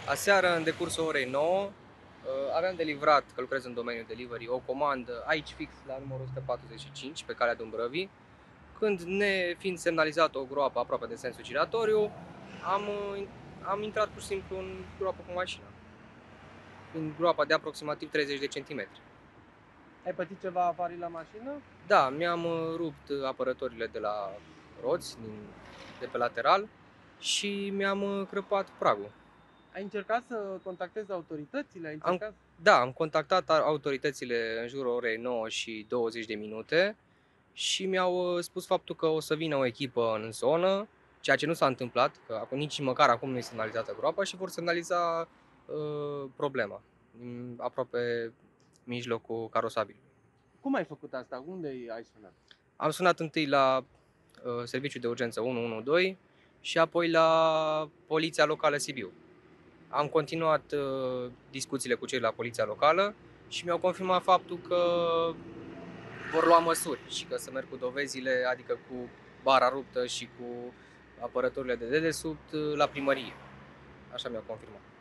Aseară, în decursul orei 9, aveam de livrat, că lucrez în domeniul delivery, o comandă aici fix la numărul 145 pe calea Dumbrăvii, când fiind semnalizat o groapă aproape de sensul giratoriu, am intrat pur și simplu în groapă cu mașina. În groapa de aproximativ 30 de centimetri. Ai pățit ceva avarii la mașină? Da, mi-am rupt apărătorile de la roți, de pe lateral și mi-am crăpat pragul. Ai încercat să contactezi autoritățile? Am contactat autoritățile în jurul orei 9 și 20 de minute și mi-au spus faptul că o să vină o echipă în zonă, ceea ce nu s-a întâmplat, că acum, nici măcar acum nu e semnalizată groapa și vor semnaliza problema, aproape mijlocul carosabil. Cum ai făcut asta? Unde ai sunat? Am sunat întâi la serviciul de urgență 112 și apoi la poliția locală Sibiu. Am continuat discuțiile cu cei la poliția locală și mi-au confirmat faptul că vor lua măsuri și că să merg cu dovezile, adică cu bara ruptă și cu apărătorile de dedesubt la primărie. Așa mi-au confirmat.